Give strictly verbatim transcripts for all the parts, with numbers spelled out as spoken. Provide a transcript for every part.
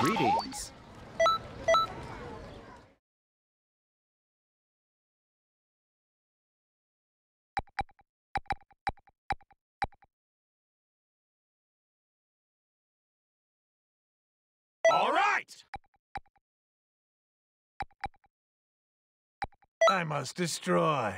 Greetings. All right! I must destroy.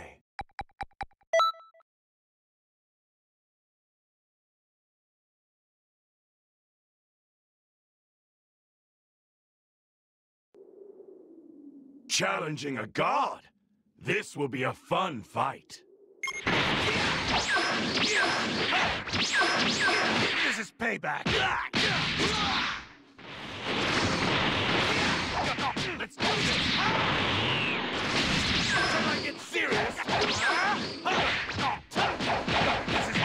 Challenging a god? This will be a fun fight. This is payback. Let's do this! Shall I get serious? This is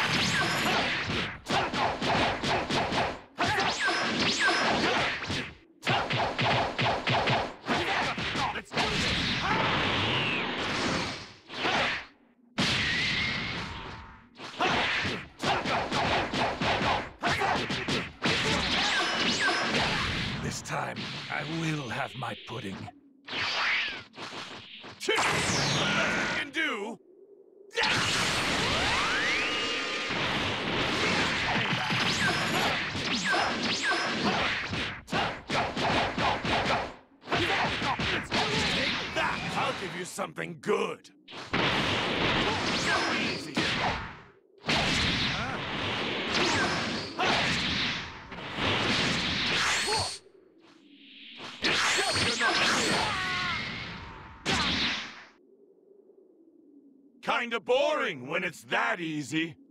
Let's do this! This time, I will have my pudding. Nothing you can do! Take that! I'll give you something good! So easy! Kinda boring when it's that easy.